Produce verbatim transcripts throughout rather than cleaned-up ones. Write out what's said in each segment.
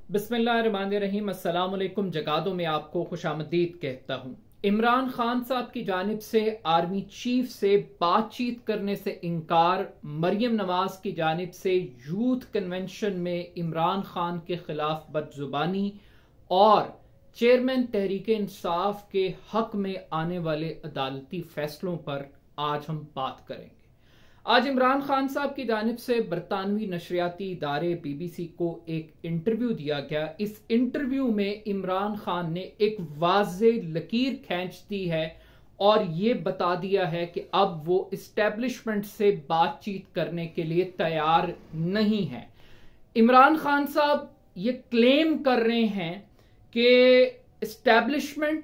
बिस्मिल्लाहिर्रहमानिर्रहीम। अस्सलाम वालेकुम। जगादों में आपको खुशामदीद कहता हूँ। इमरान खान साहब की जानिब से आर्मी चीफ से बातचीत करने से इनकार, मरियम नवाज की जानिब से यूथ कन्वेंशन में इमरान खान के खिलाफ बदजुबानी और चेयरमैन तहरीक इंसाफ के हक में आने वाले अदालती फैसलों पर आज हम बात करेंगे। आज इमरान खान साहब की जानिब से बरतानवी नशरियाती इदारे बीबीसी को एक इंटरव्यू दिया गया। इस इंटरव्यू में इमरान खान ने एक वाज़े लकीर खींच दी है और ये बता दिया है कि अब वो इस्टेब्लिशमेंट से बातचीत करने के लिए तैयार नहीं है। इमरान खान साहब ये क्लेम कर रहे हैं कि इस्टेब्लिशमेंट,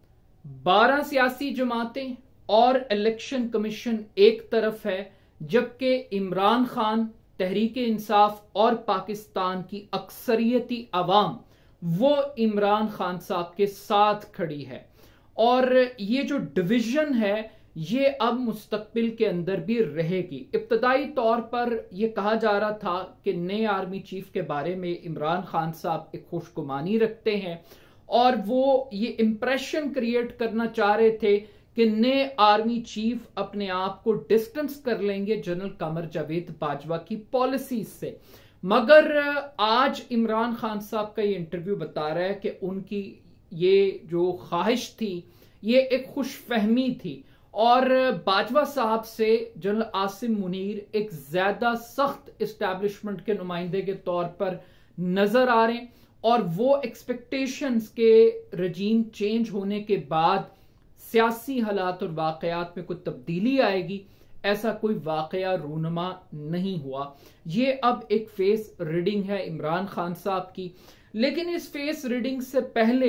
बारह सियासी जमातें और इलेक्शन कमीशन एक तरफ है, जबकि इमरान खान, तहरीक इंसाफ और पाकिस्तान की अक्सरियती अवाम वो इमरान खान साहब के साथ खड़ी है। और ये जो डिवीजन है ये अब मुस्तकबिल के अंदर भी रहेगी। इब्तदाई तौर पर यह कहा जा रहा था कि नए आर्मी चीफ के बारे में इमरान खान साहब एक खुशगुमानी रखते हैं और वो ये इंप्रेशन क्रिएट करना चाह रहे थे कि नए आर्मी चीफ अपने आप को डिस्टेंस कर लेंगे जनरल कमर जावेद बाजवा की पॉलिसीज से। मगर आज इमरान खान साहब का ये इंटरव्यू बता रहा है कि उनकी ये जो ख्वाहिश थी ये एक खुशफहमी थी और बाजवा साहब से जनरल आसिम मुनीर एक ज्यादा सख्त इस्टेब्लिशमेंट के नुमाइंदे के तौर पर नजर आ रहे हैं और वो एक्सपेक्टेशंस के रजीम चेंज होने के बाद सियासी हालात और वाकयात में कोई तब्दीली आएगी, ऐसा कोई वाकया रूनमा नहीं हुआ। ये अब एक फेस रीडिंग है इमरान खान साहब की। लेकिन इस फेस रीडिंग से पहले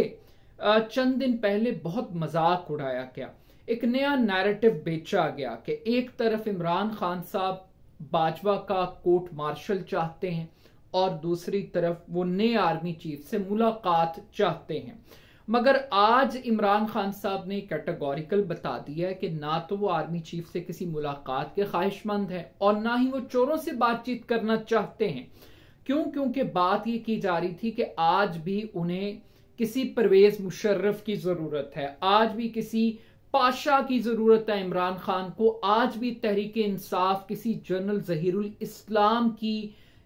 चंद दिन पहले बहुत मजाक उड़ाया गया, एक नया नैरेटिव बेचा गया कि एक तरफ इमरान खान साहब बाजवा का कोर्ट मार्शल चाहते हैं और दूसरी तरफ वो नए आर्मी चीफ से मुलाकात चाहते हैं। मगर आज इमरान खान साहब ने कैटेगोरिकल बता दिया है कि ना तो वो आर्मी चीफ से किसी मुलाकात के ख्वाहिशमंद है और ना ही वो चोरों से बातचीत करना चाहते हैं। क्यों? क्योंकि बात ये की जा रही थी कि आज भी उन्हें किसी परवेज मुशर्रफ की जरूरत है, आज भी किसी पाशा की जरूरत है इमरान खान को, आज भी तहरीक इंसाफ किसी जनरल जहीरुल इस्लाम की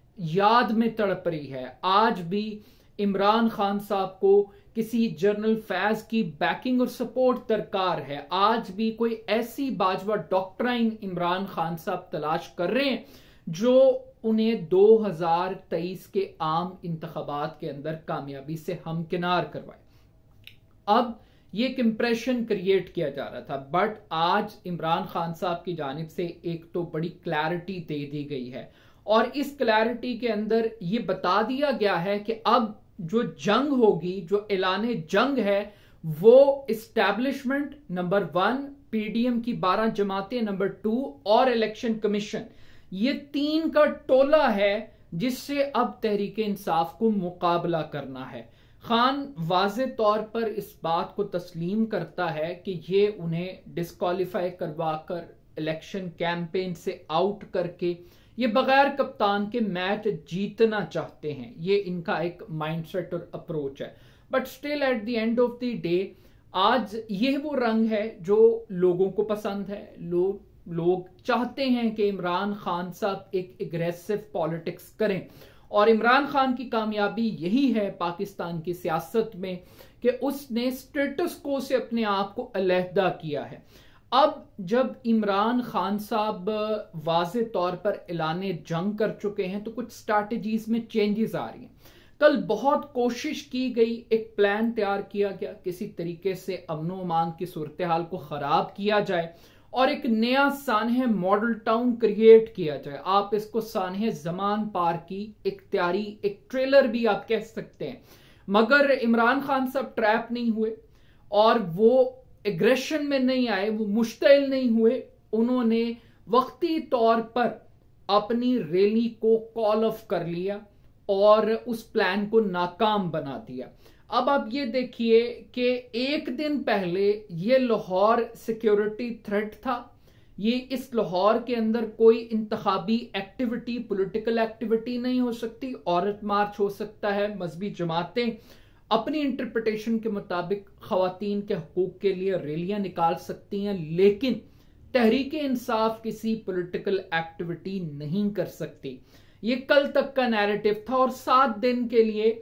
याद में तड़प रही है, आज भी इमरान खान साहब को किसी जनरल फैज की बैकिंग और सपोर्ट दरकार है, आज भी कोई ऐसी बाजवा डॉक्ट्राइन इमरान खान साहब तलाश कर रहे हैं जो उन्हें दो हजार तेईस के आम इंतखाबात के अंदर कामयाबी से हमकिनार करवाए। अब ये एक इंप्रेशन क्रिएट किया जा रहा था, बट आज इमरान खान साहब की जानिब से एक तो बड़ी क्लैरिटी दे दी गई है और इस क्लैरिटी के अंदर ये बता दिया गया है कि अब जो जंग होगी, जो ऐलाने जंग है, वो इस्टेब्लिशमेंट नंबर वन, पीडीएम की बारह जमातें नंबर टू और इलेक्शन कमीशन, ये तीन का टोला है जिससे अब तहरीक इंसाफ को मुकाबला करना है। खान वाज़े तौर पर इस बात को तस्लीम करता है कि ये उन्हें डिस्क्वालीफाई करवाकर इलेक्शन कैंपेन से आउट करके ये बगैर कप्तान के मैच जीतना चाहते हैं। ये इनका एक माइंडसेट और अप्रोच है। But still at the end of the day आज ये वो रंग है जो लोगों को पसंद है। लोग लोग चाहते हैं कि इमरान खान साहब एक एग्रेसिव पॉलिटिक्स करें और इमरान खान की कामयाबी यही है पाकिस्तान की सियासत में कि उसने स्टेटस को से अपने आप को अलहदा किया है। अब जब इमरान खान साहब वाज़े तौर पर ऐलाने जंग कर चुके हैं तो कुछ स्ट्रैटेजीज में चेंजेस आ रही हैं। कल बहुत कोशिश की गई, एक प्लान तैयार किया गया किसी तरीके से अमनो अमान की सूरत हाल को खराब किया जाए और एक नया सानह मॉडल टाउन क्रिएट किया जाए। आप इसको सानह जमान पार की एक तैयारी, एक ट्रेलर भी आप कह सकते हैं। मगर इमरान खान साहब ट्रैप नहीं हुए और वो एग्रेशन में नहीं आए, वो मुश्तइल नहीं हुए। उन्होंने वक्ती तौर पर अपनी रैली को कॉल ऑफ कर लिया और उस प्लान को नाकाम बना दिया। अब आप ये देखिए कि एक दिन पहले ये लाहौर सिक्योरिटी थ्रेट था, ये इस लाहौर के अंदर कोई इंतखाबी एक्टिविटी, पॉलिटिकल एक्टिविटी नहीं हो सकती। औरत मार्च हो सकता है, मजहबी जमातें अपनी इंटरप्रिटेशन के मुताबिक खवातीन के हकूक के लिए रैलियां निकाल सकती हैं, लेकिन तहरीक इंसाफ किसी पॉलिटिकल एक्टिविटी नहीं कर सकती। ये कल तक का नैरेटिव था और सात दिन के लिए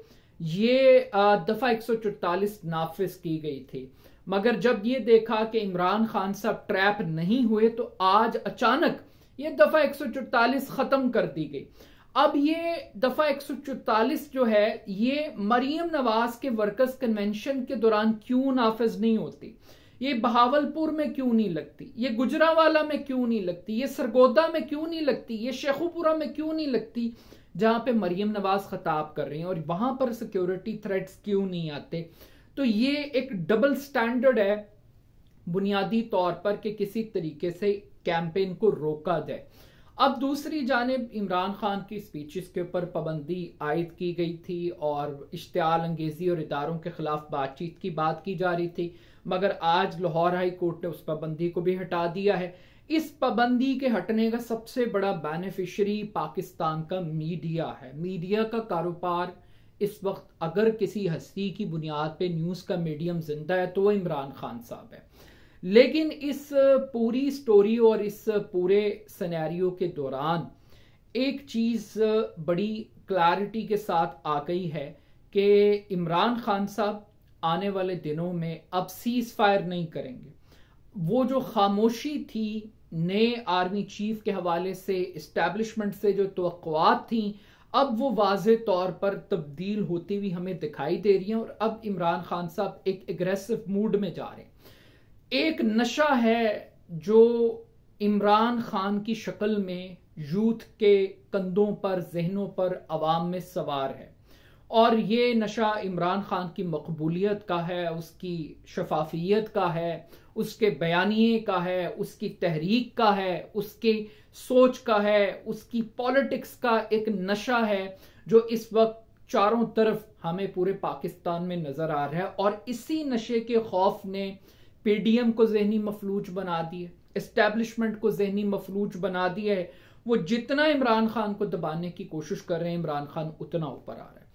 ये दफा एक सौ चौतालीस नाफिज की गई थी। मगर जब ये देखा कि इमरान खान साहब ट्रैप नहीं हुए तो आज अचानक ये दफा एक सौ चौतालीस खत्म कर दी गई। अब ये दफा एक सौ चौतालीस जो है ये मरियम नवाज के वर्कर्स कन्वेंशन के दौरान क्यों नाफिज नहीं होती, ये बहावलपुर में क्यों नहीं लगती, ये गुजरांवाला में क्यों नहीं लगती, ये सरगोदा में क्यों नहीं लगती, ये शेखुपुरा में क्यों नहीं लगती, जहां पे मरियम नवाज खताब कर रही हैं, और वहां पर सिक्योरिटी थ्रेट्स क्यों नहीं आते। तो ये एक डबल स्टैंडर्ड है बुनियादी तौर पर कि किसी तरीके से कैंपेन को रोका जाए। अब दूसरी जानिब इमरान खान की स्पीचेस के ऊपर पाबंदी आयद की गई थी और इश्तियाल अंगेजी और इदारों के खिलाफ बातचीत की बात की जा रही थी, मगर आज लाहौर हाई कोर्ट ने उस पाबंदी को भी हटा दिया है। इस पाबंदी के हटने का सबसे बड़ा बेनिफिशियरी पाकिस्तान का मीडिया है। मीडिया का कारोबार इस वक्त अगर किसी हस्ती की बुनियाद पे न्यूज का मीडियम जिंदा है तो वो इमरान खान साहब है। लेकिन इस पूरी स्टोरी और इस पूरे सिनेरियो के दौरान एक चीज बड़ी क्लैरिटी के साथ आ गई है कि इमरान खान साहब आने वाले दिनों में अब सीज फायर नहीं करेंगे। वो जो खामोशी थी नए आर्मी चीफ के हवाले से, इस्टेब्लिशमेंट से जो तवक्कुआत थी, अब वो वाज़े तौर पर तब्दील होती हुई हमें दिखाई दे रही हैं और अब इमरान खान साहब एक एग्रेसिव मूड में जा रहे हैं। एक नशा है जो इमरान खान की शक्ल में यूथ के कंधों पर, जहनों पर, अवाम में सवार है, और ये नशा इमरान खान की मकबूलियत का है, उसकी शफाफियत का है, उसके बयानिए का है, उसकी तहरीक का है, उसकी सोच का है, उसकी पॉलिटिक्स का एक नशा है जो इस वक्त चारों तरफ हमें पूरे पाकिस्तान में नजर आ रहा है। और इसी नशे के खौफ ने पीडीएम को जहनी मफलूज बना दिया, एस्टेब्लिशमेंट को जहनी मफलूज बना दिया है। वो जितना इमरान खान को दबाने की कोशिश कर रहे हैं, इमरान खान उतना ऊपर आ रहा है।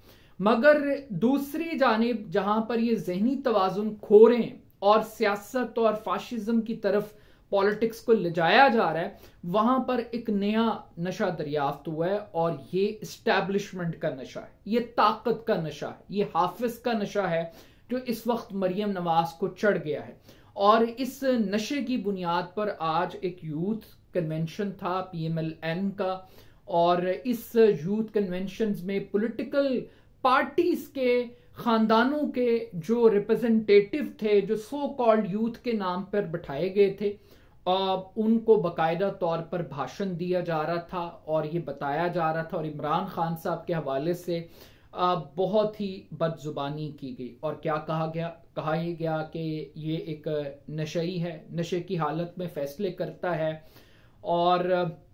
मगर दूसरी जानिब जहां पर ये जहनी तवाजुन खो रहे हैं और सियासत और फाशिज्म की तरफ पॉलिटिक्स को ले जाया जा रहा है, वहां पर एक नया नशा दरियाफ्त हुआ है और ये एस्टेब्लिशमेंट का नशा है, ये ताकत का नशा है, ये हाफिज का नशा है जो इस वक्त मरियम नवाज को चढ़ गया है। और इस नशे की बुनियाद पर आज एक यूथ कन्वेंशन था पीएमएलएन का, और इस यूथ कन्वेंशन में पॉलिटिकल पार्टीज के खानदानों के जो रिप्रेजेंटेटिव थे, जो सो कॉल्ड यूथ के नाम पर बिठाए गए थे, उनको बाकायदा तौर पर भाषण दिया जा रहा था और ये बताया जा रहा था, और इमरान खान साहब के हवाले से बहुत ही बदजुबानी की गई। और क्या कहा गया? कहा यह गया कि ये एक नशई है, नशे की हालत में फैसले करता है और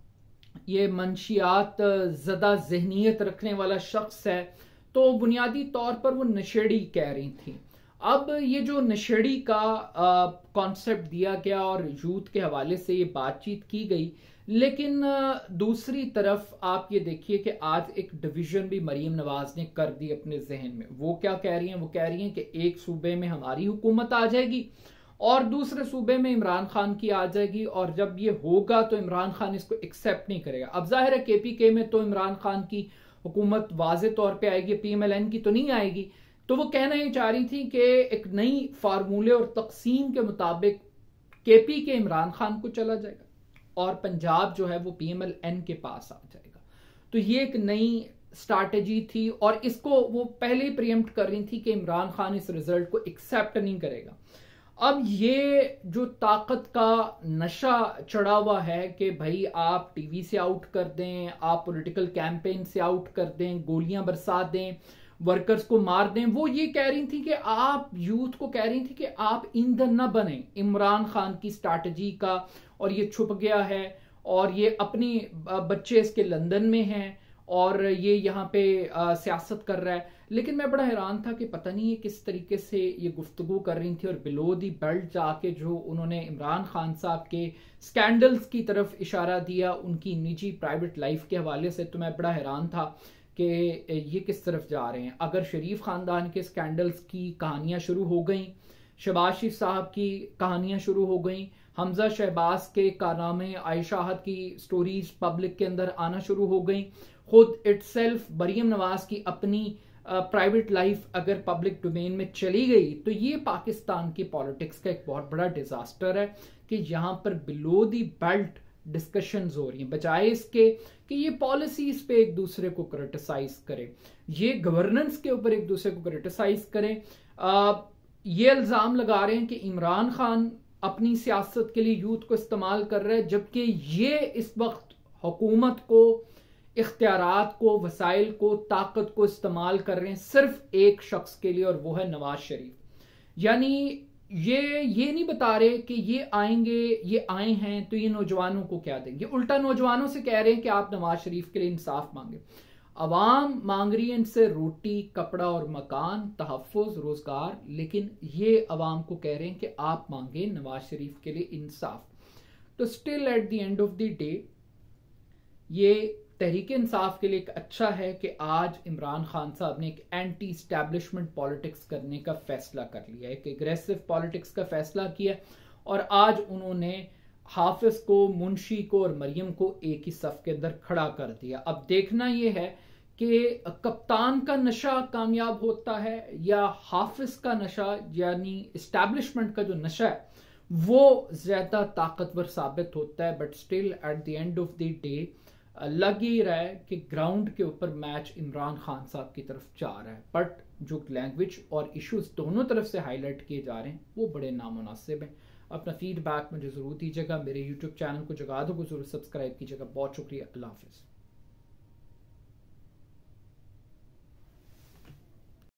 ये मंशियात ज़दा जहनीत रखने वाला शख्स है। तो बुनियादी तौर पर वो नशेड़ी कह रही थी। अब ये जो नशेड़ी का कॉन्सेप्ट दिया गया और यूथ के हवाले से ये बातचीत की गई, लेकिन दूसरी तरफ आप ये देखिए कि आज एक डिवीजन भी मरीम नवाज ने कर दी अपने जहन में। वो क्या कह रही हैं? वो कह रही हैं कि एक सूबे में हमारी हुकूमत आ जाएगी और दूसरे सूबे में इमरान खान की आ जाएगी, और जब ये होगा तो इमरान खान इसको एक्सेप्ट नहीं करेगा। अब जाहिर है केपीके में तो इमरान खान की हुकूमत वाज़े तौर पे आएगी, पीएमएलएन की तो नहीं आएगी। तो वो कहना ये चाह रही थी कि एक नई फार्मूले और तकसीम के मुताबिक केपी के इमरान खान को चला जाएगा और पंजाब जो है वो पीएमएलएन के पास आ जाएगा। तो ये एक नई स्ट्रैटेजी थी और इसको वो पहले ही प्रीएम्प्ट कर रही थी कि इमरान खान इस रिजल्ट को एक्सेप्ट नहीं करेगा। अब ये जो ताकत का नशा चढ़ा हुआ है कि भाई आप टीवी से आउट कर दें, आप पॉलिटिकल कैंपेन से आउट कर दें, गोलियां बरसा दें, वर्कर्स को मार दें, वो ये कह रही थी कि आप यूथ को कह रही थी कि आप ईंधन न बने इमरान खान की स्ट्रैटेजी का, और ये छुप गया है और ये अपनी बच्चे इसके लंदन में हैं और ये यहाँ पे आ, सियासत कर रहा है। लेकिन मैं बड़ा हैरान था कि पता नहीं ये किस तरीके से ये गुफ्तगू कर रही थी और बिलो दी बेल्ट जाके जो उन्होंने इमरान खान साहब के स्कैंडल्स की तरफ इशारा दिया उनकी निजी प्राइवेट लाइफ के हवाले से, तो मैं बड़ा हैरान था कि ये किस तरफ जा रहे हैं। अगर शरीफ खानदान के स्कैंडल्स की कहानियां शुरू हो गई, शहबाज शरीफ साहब की कहानियां शुरू हो गई, हमजा शहबाज के कारनामे, आयशाहत की स्टोरीज पब्लिक के अंदर आना शुरू हो गई, खुद इटसेल्फ मरियम नवाज की अपनी प्राइवेट uh, लाइफ अगर पब्लिक डोमेन में चली गई, तो ये पाकिस्तान की पॉलिटिक्स का एक बहुत बड़ा डिजास्टर है कि यहाँ पर बिलो दी बेल्ट डिस्कशंस हो रही हैं, बजाय इसके कि ये पॉलिसीज पे एक दूसरे को क्रिटिसाइज करें, ये गवर्नेंस के ऊपर एक दूसरे को क्रिटिसाइज करें। uh, ये इल्जाम लगा रहे हैं कि इमरान खान अपनी सियासत के लिए यूथ को इस्तेमाल कर रहे हैं, जबकि ये इस वक्त हुकूमत को, इख्तियारात को, वसाइल को, ताकत को इस्तेमाल कर रहे हैं सिर्फ एक शख्स के लिए, और वो है नवाज शरीफ। यानी ये ये नहीं बता रहे कि ये आएंगे, ये आए हैं तो ये नौजवानों को क्या देंगे, उल्टा नौजवानों से कह रहे हैं कि आप नवाज शरीफ के लिए इंसाफ मांगे। अवाम मांग रही है इनसे रोटी, कपड़ा और मकान, तहफ़्फ़ुज़, रोजगार, लेकिन ये अवाम को कह रहे हैं कि आप मांगे नवाज शरीफ के लिए इंसाफ। तो still at the end of the day ये तहरीक इंसाफ के लिए एक अच्छा है कि आज इमरान खान साहब ने एक एंटी स्टैब्लिशमेंट पॉलिटिक्स करने का फैसला कर लिया, एक एग्रेसिव पॉलिटिक्स का फैसला किया, और आज उन्होंने हाफिज को, मुंशी को और मरियम को एक ही सफ के अंदर खड़ा कर दिया। अब देखना यह है कि कप्तान का नशा कामयाब होता है या हाफिज का नशा, यानी एस्टैब्लिशमेंट का जो नशा है वो ज्यादा ताकतवर साबित होता है। But still at the end of the day लग ही रहा है कि ग्राउंड के ऊपर मैच इमरान खान साहब की तरफ जा रहा है, बट जो लैंग्वेज और इश्यूज दोनों तरफ से हाईलाइट किए जा रहे हैं वो बड़े नामुनासिब हैं। अपना फीडबैक मुझे जरूर दीजिएगा, मेरे यूट्यूब चैनल को जगा दो को जरूर सब्सक्राइब कीजिएगा। बहुत शुक्रिया, अल्लाह हाफिज।